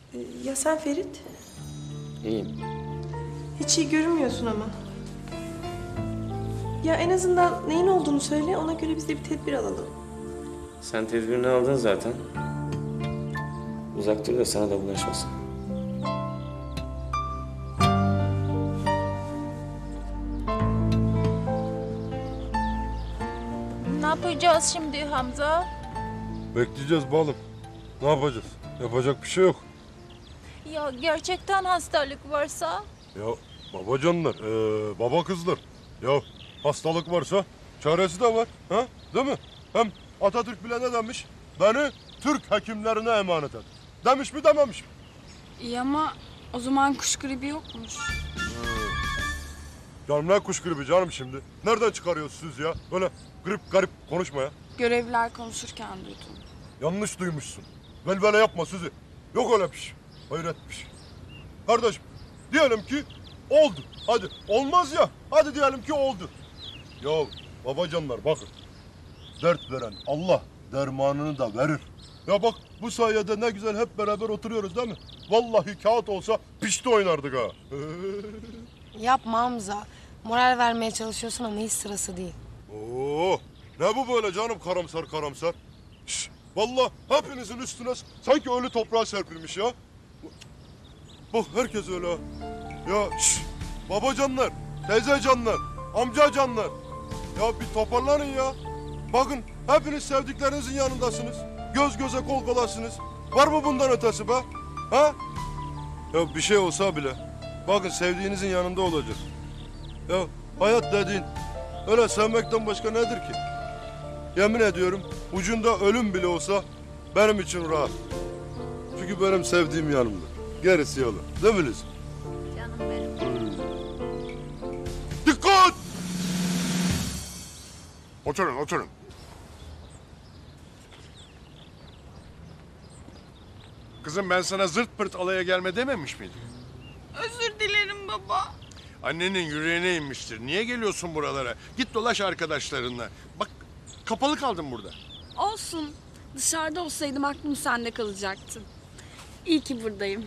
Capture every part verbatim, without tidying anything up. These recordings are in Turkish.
Ee, ya sen Ferit? İyiyim. Hiç iyi görünmüyorsun ama. Ya en azından neyin olduğunu söyle, ona göre biz de bir tedbir alalım. Sen tedbirini aldın zaten. Uzak dur da sana da bulaşmasın. Ne yapacağız şimdi Hamza? Bekleyeceğiz balım. Ne yapacağız? Yapacak bir şey yok. Ya gerçekten hastalık varsa? Ya babacanlar, ee, baba kızlar. Ya hastalık varsa çaresi de var. Ha? Değil mi? Hem Atatürk bile ne demiş? Beni Türk hekimlerine emanet et. Demiş mi dememiş mi? İyi ama o zaman kuş gribi yokmuş. Canım ne kuş gribi canım şimdi? Nereden çıkarıyorsunuz siz ya? Böyle grip garip konuşma ya. Görevliler konuşurken duydum. Yanlış duymuşsun. Velvele yapma Suzi. Yok öyle bir şey. Hayret bir şey. Kardeşim diyelim ki oldu. Hadi olmaz ya. Hadi diyelim ki oldu. Ya babacanlar bakın. Dert veren Allah dermanını da verir. Ya bak bu sayede ne güzel hep beraber oturuyoruz değil mi? Vallahi kağıt olsa pişti oynardık ha. Yapma Hamza. Moral vermeye çalışıyorsun ama hiç sırası değil. Oo, ne bu böyle canım karamsar karamsar. Şş, vallahi hepinizin üstüne sanki ölü toprağa serpilmiş ya. Bak herkes öyle ha. Ya şş, babacanlar, teyzecanlar, amcacanlar. Ya bir toparlanın ya. Bakın hepiniz sevdiklerinizin yanındasınız. Göz göze kol kolasınız. Var mı bundan ötesi be? Ha? Ya bir şey olsa bile. Bakın sevdiğinizin yanında olacak. Ya hayat dediğin öyle sevmekten başka nedir ki? Yemin ediyorum ucunda ölüm bile olsa benim için rahat. Çünkü benim sevdiğim yanımda. Gerisi yalan. Değil mi Liz? Canım benim. Dikkat! Oturun, oturun. Kızım ben sana zırt pırt alaya gelme dememiş miydim? Özür dilerim baba. Annenin yüreğine inmiştir. Niye geliyorsun buralara? Git dolaş arkadaşlarınla. Bak kapalı kaldın burada. Olsun. Dışarıda olsaydım aklım sende kalacaktı. İyi ki buradayım.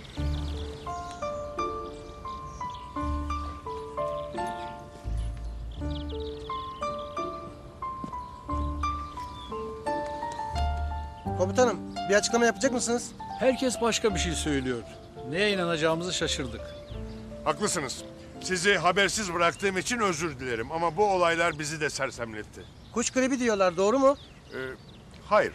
Komutanım, bir açıklama yapacak mısınız? Herkes başka bir şey söylüyor. Neye inanacağımızı şaşırdık. Haklısınız. Sizi habersiz bıraktığım için özür dilerim. Ama bu olaylar bizi de sersemletti. Kuş gribi diyorlar, doğru mu? Ee, hayır.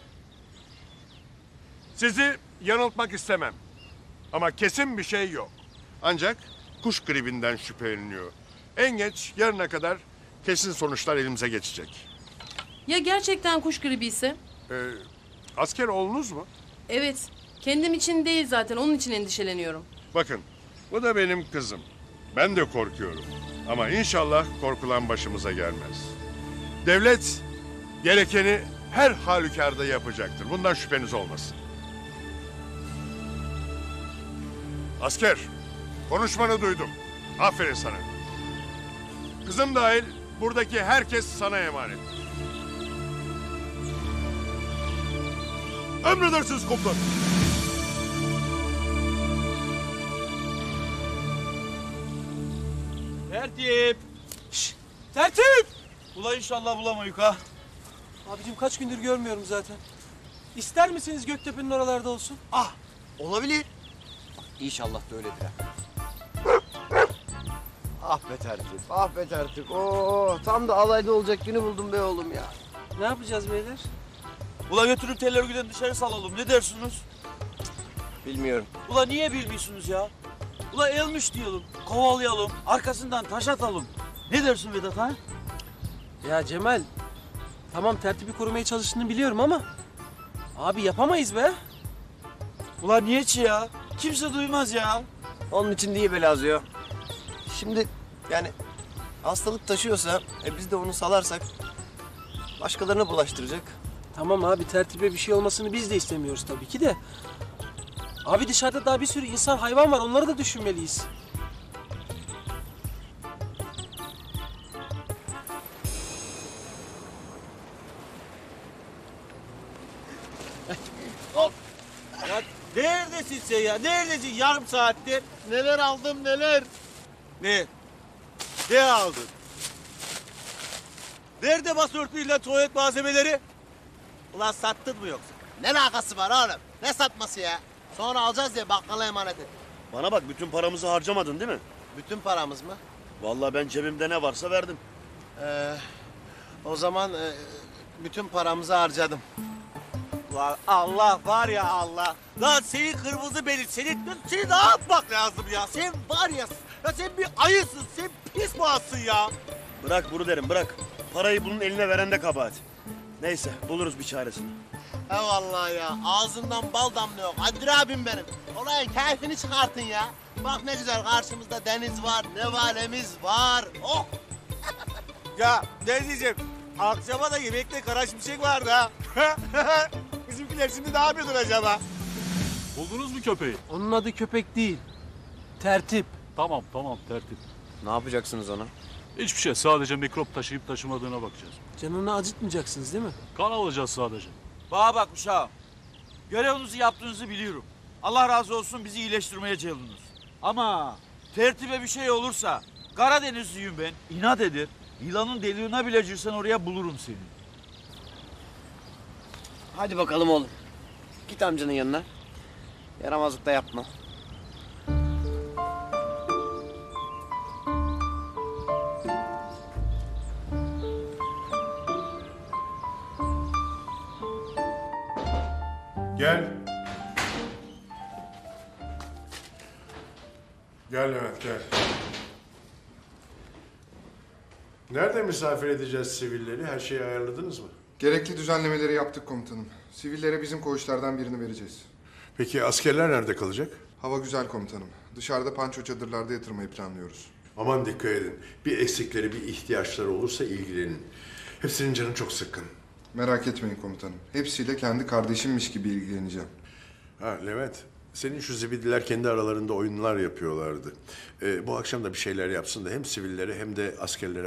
Sizi yanıltmak istemem. Ama kesin bir şey yok. Ancak kuş gribinden şüpheleniyor. En geç yarına kadar kesin sonuçlar elimize geçecek. Ya gerçekten kuş gribi ise? Ee, asker oğlunuz mu? Evet. Kendim için değil zaten. Onun için endişeleniyorum. Bakın, bu da benim kızım. Ben de korkuyorum. Ama inşallah korkulan başımıza gelmez. Devlet gerekeni her halükarda yapacaktır. Bundan şüpheniz olmasın. Asker, konuşmanı duydum. Aferin sana. Kızım dahil buradaki herkes sana emanet. Emredersiniz komutan. Tertip! Şşş! Tertip! Ula inşallah bulamayız ha. Abicim kaç gündür görmüyorum zaten. İster misiniz Göktepe'nin oralarda olsun? Ah! Olabilir. İnşallah da öyledir ha. Ah be tertip, ah be tertip. Oo, tam da alayda olacak günü buldum be oğlum ya. Ne yapacağız beyler? Ula götürüp tel örgüden dışarı salalım. Ne dersiniz? Bilmiyorum. Ula niye bilmiyorsunuz ya? Ula elmiş diyelim, kovalayalım, arkasından taş atalım. Ne dersin Vedat ha? Ya Cemal, tamam tertibi korumaya çalıştığını biliyorum ama... Abi yapamayız be. Ula niye ki ya? Kimse duymaz ya. Onun için değil be Lazio. Şimdi yani hastalık taşıyorsa e, biz de onu salarsak başkalarına bulaştıracak. Tamam abi tertibe bir şey olmasını biz de istemiyoruz tabii ki de. Abi dışarıda daha bir sürü insan hayvan var, onları da düşünmeliyiz. Hop. Ya Neredesin sen ya? Neredesin yarım saattir? Neler aldım neler? Ne? Ne aldın? Nerede başörtüyle tuvalet malzemeleri? Ulan sattın mı yoksa? Ne alakası var oğlum? Ne satması ya? Sonra alacağız diye bakkala emanet et. Bana bak bütün paramızı harcamadın değil mi? Bütün paramız mı? Vallahi ben cebimde ne varsa verdim. Ee, o zaman e, bütün paramızı harcadım. Ulan Allah var ya Allah. Lan senin kırmızı belin, senin, seni ne yapmak lazım ya? Sen var ya, ya sen bir ayısın, sen pis boğazsın ya. Bırak bunu derim, bırak. Parayı bunun eline veren de kabahat. Neyse, buluruz bir çaresini. Eyvallah ya. Ağzından bal damlıyor. Kadir abim benim. Olayın keyfini çıkartın ya. Bak ne güzel karşımızda deniz var, ne valemiz var. Oh! Ya ne diyeceğim? Akşama da yemekte kara şimşek vardı ha. Bizimkiler şimdi ne yapıyordur acaba? Buldunuz mu köpeği? Onun adı köpek değil. Tertip. Tamam tamam tertip. Ne yapacaksınız ona? Hiçbir şey, sadece mikrop taşıyıp taşımadığına bakacağız. Canını acıtmayacaksınız değil mi? Kan alacağız sadece. Bana bak uşağım. Görevinizi yaptığınızı biliyorum. Allah razı olsun bizi iyileştirmeye çalıştınız. Ama tertibe bir şey olursa Karadenizliyim ben. İnat eder. Yılanın deliğine bile girsen oraya bulurum seni. Hadi bakalım oğlum. Git amcanın yanına. Yaramazlık da yapma. Gel. Gel Levent gel. Nerede misafir edeceğiz sivilleri? Her şeyi ayarladınız mı? Gerekli düzenlemeleri yaptık komutanım. Sivillere bizim koğuşlardan birini vereceğiz. Peki askerler nerede kalacak? Hava güzel komutanım. Dışarıda panço çadırlarda yatırmayı planlıyoruz. Aman dikkat edin. Bir eksikleri, bir ihtiyaçları olursa ilgilenin. Hepsinin canı çok sıkkın. Merak etmeyin komutanım. Hepsiyle kendi kardeşimmiş gibi ilgileneceğim. Ha Levent, senin şu zibidiler kendi aralarında oyunlar yapıyorlardı. Ee, bu akşam da bir şeyler yapsın da hem sivillere hem de askerlere